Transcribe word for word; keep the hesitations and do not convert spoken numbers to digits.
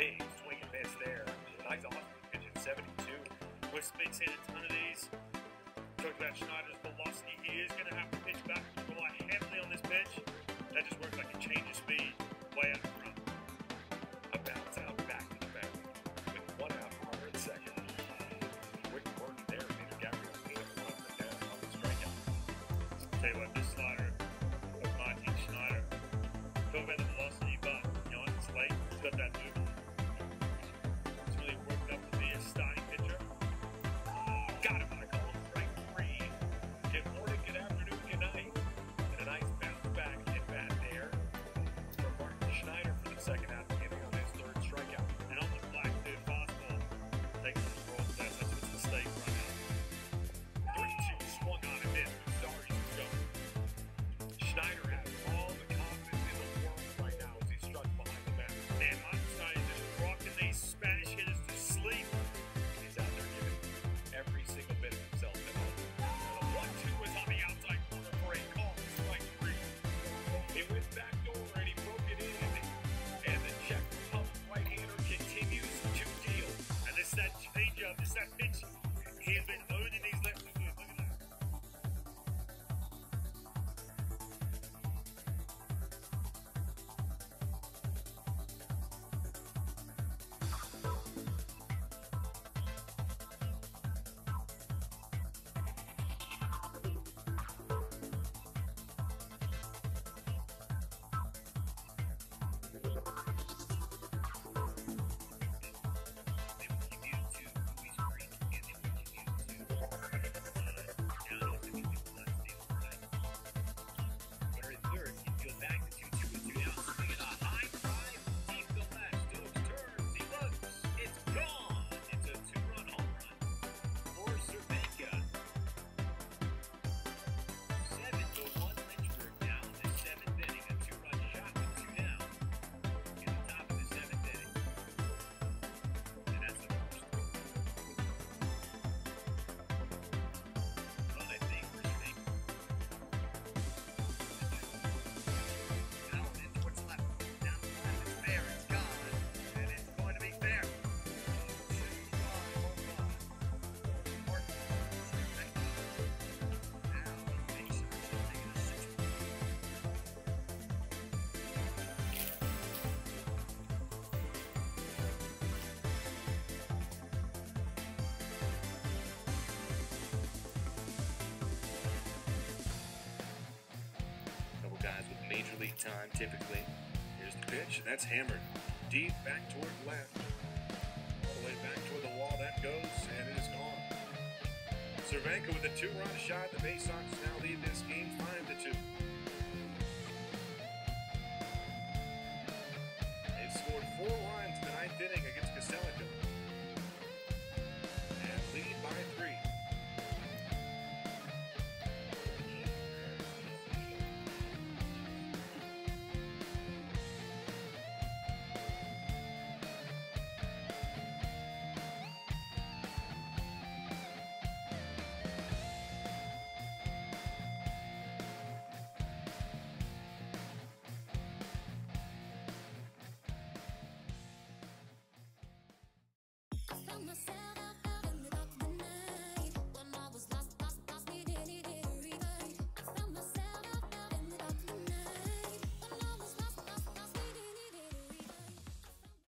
Big swing and miss there. Nice off pitch at seventy-two. West Space hit a ton of these. Talk about Schneider's velocity. He is going to have to pitch back, rely heavily on this pitch. That just works like a change of speed, way out in front. A bounce out back to the back. With one out, runner at second. Quick work there. Peter Gabriel came up and down on the strikeout. Tell you what, this slider of Martin Schneider. Talk about the velocity, but you know, it's late. It's got that movement. It's really worked up to be a starting pitcher. Got him, I call him. Right three. Good morning, good afternoon, good night. And a nice bounce back hit bat there from Martin Schneider for the second half, getting on his third strikeout. And on the black dude fastball, taking the World Baseball Classic. That's a mistake right now. three two swung on and missed. Sorry, he's going. Schneider has all the confidence in the world right now as he struck behind the bat. And Martin Schneider just rocking these Spanish hitters to sleep. He's out there giving every single bit of himself at home. The one two was on the outside corner for a call. Strike three. He went back door and he broke it in. And the Czech Republic right-hander continues to deal. And this is that changeup, this is that pitch. He has been loading these left and good. Look at that. Guys with major league time typically. Here's the pitch, and that's hammered deep back toward left. All the way back toward the wall that goes, and it is gone. Cervenka with a two-run shot. The Bay Sox now lead this game five to two. They've scored four runs in the ninth inning against Cervenka. And lead by three. Myself